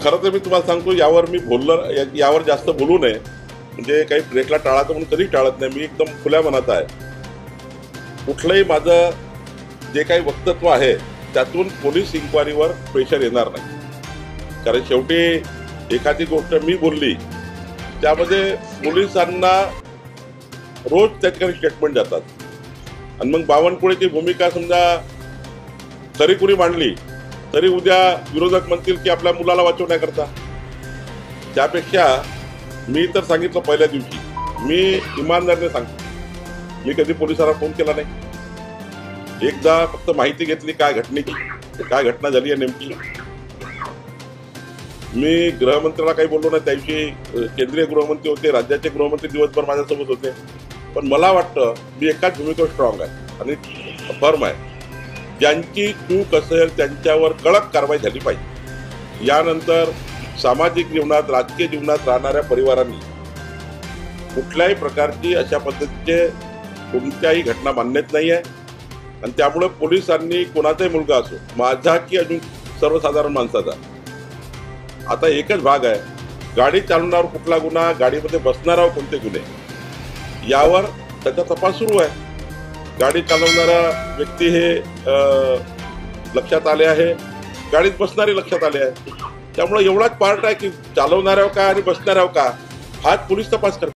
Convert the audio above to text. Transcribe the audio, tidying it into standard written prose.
खरं तर मी तुम्हाला सांगतो, यावर मी यावर जास्त बोलू नये, म्हणजे काही ब्रेकला टाळायचं म्हणून कधी टाळत नाही. मी एकदम खुल्या मनात आहे. कुठलंही माझं जे काही वक्तव्य आहे त्यातून पोलीस इन्क्वायरीवर प्रेशर येणार नाही. कारण शेवटी एखादी गोष्ट मी बोलली त्यामध्ये पोलिसांना रोज त्या ठिकाणी स्टेटमेंट जातात, आणि मग बावनकुळेची भूमिका समजा तरी कुणी मांडली तरी उद्या विरोधक म्हणतील की आपल्या मुलाला वाचवण्याकरता. त्यापेक्षा मी तर सांगितलं पहिल्या दिवशी, मी इमानदारीने सांगतो, मी कधी पोलिसांना फोन केला नाही. एकदा फक्त माहिती घेतली काय घटनेची, काय घटना झाली आहे नेमकी. मी गृहमंत्र्याला काही बोललो नाही. त्याविषयी केंद्रीय गृहमंत्री होते, राज्याचे गृहमंत्री दिवसभर माझ्यासोबत होते. पण मला वाटतं मी एकाच भूमिकेवर स्ट्रॉंग आहे आणि फर्म आहे. ज्यांची चूक असेल त्यांच्यावर कडक कारवाई झाली पाहिजे. यानंतर सामाजिक जीवनात, राजकीय जीवनात राहणाऱ्या परिवारांनी कुठल्याही प्रकारची अशा पद्धतीचे कोणत्याही घटना मान्यच नाही आहे. आणि त्यामुळे पोलिसांनी कोणाचाही मुलगा असो, माझा की अजून सर्वसाधारण माणसाचा, आता एकच भाग आहे, गाडी चालवण्यावर कुठला गुन्हा, गाडीमध्ये बसणाऱ्यावर कोणते गुन्हे, यावर त्याचा तपास सुरू आहे. गाडी चालवणारा व्यक्ती हे लक्षात आले आहे, गाडीत बसणारे लक्षात आले आहे. त्यामुळे एवढाच पार्ट आहे की चालवणाऱ्यावर का आणि बसणाऱ्यावर का, हाच पोलीस तपास करतात.